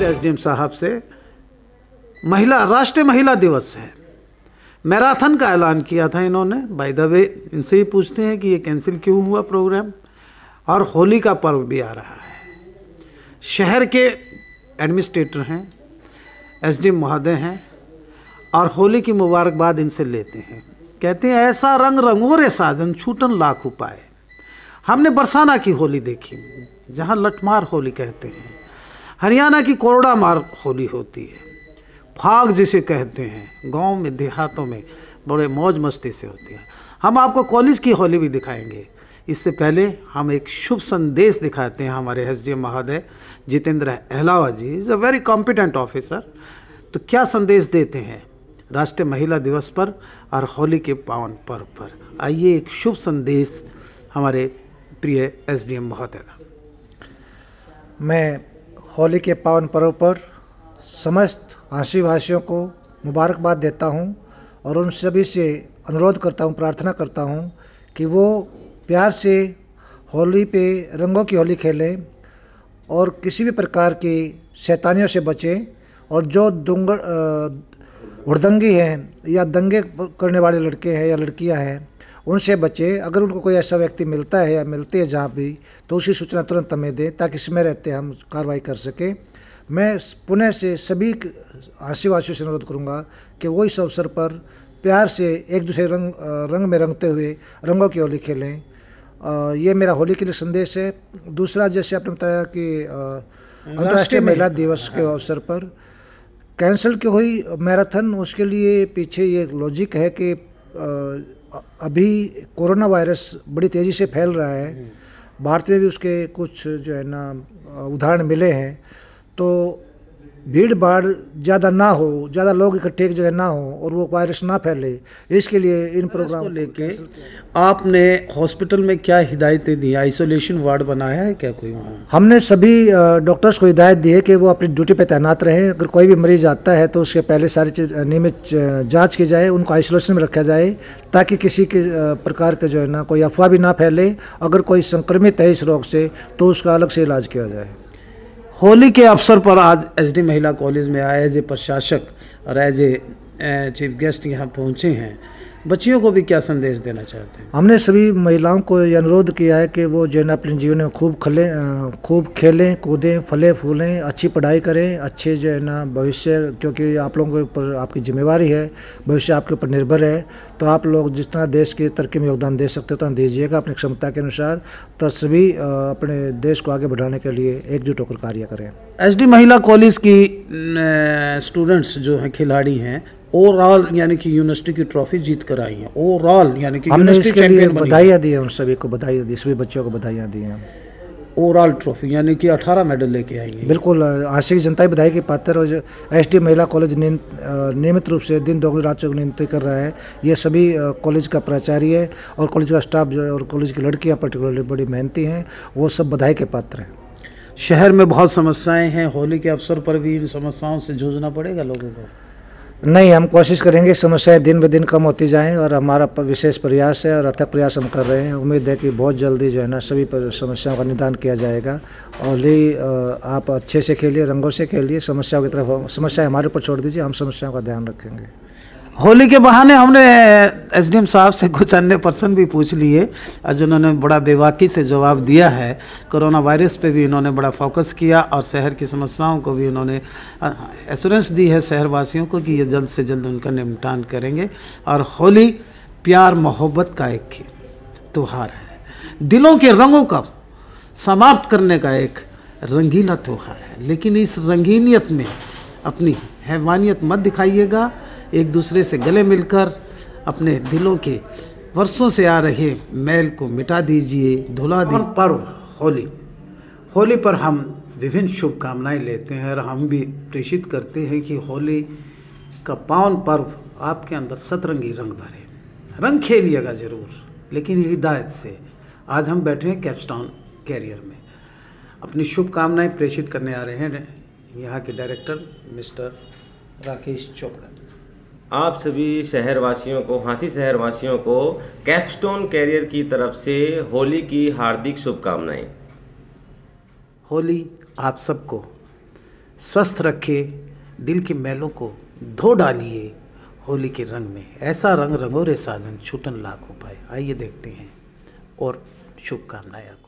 SDM साहब से, राष्ट्रीय महिला दिवस है, मैराथन का ऐलान किया था इन्होंने। बाय द वे इनसे ही पूछते हैं कि ये कैंसिल क्यों हुआ प्रोग्राम। और होली का पर्व भी आ रहा है। शहर के एडमिनिस्ट्रेटर हैं, एसडीएम महोदय हैं, और होली की मुबारकबाद इनसे लेते हैं। कहते हैं ऐसा रंग रंगो रे साजन छूटन लाख उपाय। हमने बरसाना की होली देखी, जहाँ लठमार होली कहते हैं। हरियाणा की कोरड़ा मार होली होती है, फाग जिसे कहते हैं, गांव में देहातों में बड़े मौज मस्ती से होती है। हम आपको कॉलेज की होली भी दिखाएंगे। इससे पहले हम एक शुभ संदेश दिखाते हैं। हमारे एसडीएम महोदय Jitendra Ahlawa ji is a very competent officer. तो क्या संदेश देते हैं राष्ट्रीय महिला दिवस पर और होली के पावन पर्व पर? आइए एक शुभ संदेश हमारे प्रिय एसडीएम महोदय का। मैं होली के पावन पर्व पर समस्त आशीवासियों को मुबारकबाद देता हूं और उन सभी से अनुरोध करता हूं, प्रार्थना करता हूं कि वो प्यार से होली पे रंगों की होली खेलें और किसी भी प्रकार की शैतानियों से बचें। और जो हुड़दंगी हैं या दंगे करने वाले लड़के हैं या लड़कियां हैं, उनसे बचें। अगर उनको कोई ऐसा व्यक्ति मिलता है या मिलती है जहाँ भी, तो उसकी सूचना तुरंत हमें दें ताकि समय रहते हम कार्रवाई कर सकें। मैं पुनः से सभी आशीवासियों से अनुरोध करूँगा कि वो इस अवसर पर प्यार से एक दूसरे रंग में रंगते हुए रंगों की होली खेलें। ये मेरा होली के लिए संदेश है। दूसरा, जैसे आपने बताया कि अंतर्राष्ट्रीय महिला दिवस के अवसर पर कैंसिल क्यों हुई मैराथन, उसके लिए पीछे ये लॉजिक है कि अभी कोरोना वायरस बड़ी तेज़ी से फैल रहा है। भारत में भी उसके कुछ जो है ना उदाहरण मिले हैं। तो भीड़ भाड़ ज़्यादा ना हो, ज़्यादा लोग इकट्ठे एक जगह ना हो और वो वायरस ना फैले, इसके लिए इन प्रोग्राम को लेके आपने हॉस्पिटल में क्या हिदायतें दी? आइसोलेशन वार्ड बनाया है क्या कोई वहाँ? हमने सभी डॉक्टर्स को हिदायत दी है कि वो अपनी ड्यूटी पे तैनात रहें। अगर कोई भी मरीज आता है तो उसके पहले सारी चीज़ नियमित जाँच की जाए, उनको आइसोलेशन में रखा जाए ताकि किसी के प्रकार के जो है ना कोई अफवाह भी ना फैले। अगर कोई संक्रमित है इस रोग से तो उसका अलग से इलाज किया जाए। होली के अवसर पर आज एसडी महिला कॉलेज में आए एज ए प्रशासक और एज ए चीफ गेस्ट यहाँ पहुँचे हैं। बच्चियों को भी क्या संदेश देना चाहते हैं? हमने सभी महिलाओं को ये अनुरोध किया है कि वो जो है ना अपने जीवन में खूब खेलें कूदें, फले फूलें, अच्छी पढ़ाई करें, अच्छे जो है ना भविष्य, क्योंकि आप लोगों के ऊपर आपकी जिम्मेवारी है, भविष्य आपके ऊपर निर्भर है। तो आप लोग जितना देश की तरक्की में योगदान दे सकते हो उतना दीजिएगा अपनी क्षमता के अनुसार। तो सभी अपने देश को आगे बढ़ाने के लिए एकजुट होकर कार्य करें। एसडी महिला कॉलेज की स्टूडेंट्स जो हैं, खिलाड़ी हैं, ओवरऑल यानी कि यूनिवर्सिटी की ट्रॉफी जीत कर आई हैं। ओवरऑल यानी कि यूनिवर्सिटी चैंपियन बनी। बधाइयाँ दी हैं उन सभी को, बधाइयाँ दी, सभी बच्चों को बधाइयाँ दी हैं। ओवरऑल ट्रॉफी यानी कि 18 मेडल लेके आई हैं। बिल्कुल, आशिक जनता बधाई के पात्र। और एसडी महिला कॉलेज नियमित रूप से दिन दोगुनी रात चौगुनी नियुक्ति कर रहा है। ये सभी कॉलेज का प्राचार्य और कॉलेज का स्टाफ जो है और कॉलेज की लड़कियाँ पर्टिकुलरली बड़ी मेहनती हैं, वो सब बधाई के पात्र हैं। शहर में बहुत समस्याएं हैं, होली के अवसर पर भी इन समस्याओं से जूझना पड़ेगा लोगों को? नहीं, हम कोशिश करेंगे समस्याएं दिन ब दिन कम होती जाएं और हमारा विशेष प्रयास है और अथक प्रयास हम कर रहे हैं। उम्मीद है कि बहुत जल्दी जो है ना सभी समस्याओं का निदान किया जाएगा। और आप अच्छे से खेलिए, रंगों से खेलिए, समस्याओं की तरफ समस्याएं हमारे ऊपर छोड़ दीजिए, हम समस्याओं का ध्यान रखेंगे। होली के बहाने हमने एसडीएम साहब से कुछ अन्य पर्सन भी पूछ लिए और जिन्होंने बड़ा बेबाकी से जवाब दिया है। कोरोना वायरस पे भी इन्होंने बड़ा फोकस किया और शहर की समस्याओं को भी इन्होंने एश्योरेंस दी है शहरवासियों को कि ये जल्द से जल्द उनका निपटान करेंगे। और होली प्यार मोहब्बत का एक त्यौहार है, दिलों के रंगों का समाप्त करने का एक रंगीला त्यौहार है। लेकिन इस रंगीनियत में अपनी हैवानियत मत दिखाइएगा। एक दूसरे से गले मिलकर अपने दिलों के वर्षों से आ रहे मैल को मिटा दीजिए, धुला दीजिए। पर्व होली पर हम विभिन्न शुभकामनाएं लेते हैं और हम भी प्रेषित करते हैं कि होली का पावन पर्व आपके अंदर सतरंगी रंग भरे। रंग खेलिएगा ज़रूर, लेकिन हिदायत से। आज हम बैठे हैं कैप्स्टोन कैरियर में, अपनी शुभकामनाएं प्रेषित करने आ रहे हैं यहाँ के डायरेक्टर मिस्टर राकेश चोपड़ा। आप सभी शहरवासियों को, हाँसी शहरवासियों को कैप्स्टोन कैरियर की तरफ से होली की हार्दिक शुभकामनाएं। होली आप सबको स्वस्थ रखे, दिल के मैलों को धो डालिए होली के रंग में, ऐसा रंग रंगो रे साजन छूटन लाख हो पाए। आइए देखते हैं और शुभकामनाएं।